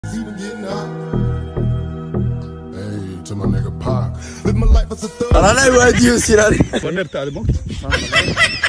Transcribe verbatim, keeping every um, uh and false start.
Alla nej, vad är det just i det här?